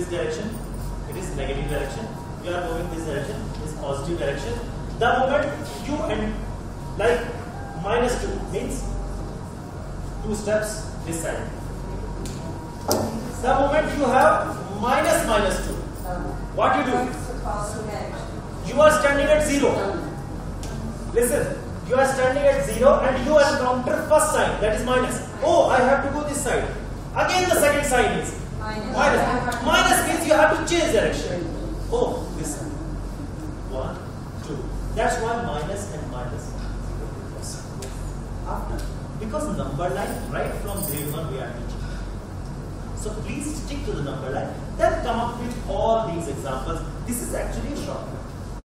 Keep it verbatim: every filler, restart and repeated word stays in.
direction, it is negative direction. You are moving this direction, it is positive direction. The moment you and like minus two means two steps this side. The moment you have minus minus two, what you do? You are standing at zero. Listen, you are standing at zero and you encounter first sign, that is minus. Oh, I have to go this side. Again the second sign is minus. Minus, minus means you have to change direction. Oh, this side. One, two. That's why minus and minus. After, because number line right from grade one we are teaching. So please stick to the number line. Then come up with all these examples. This is actually a shortcut.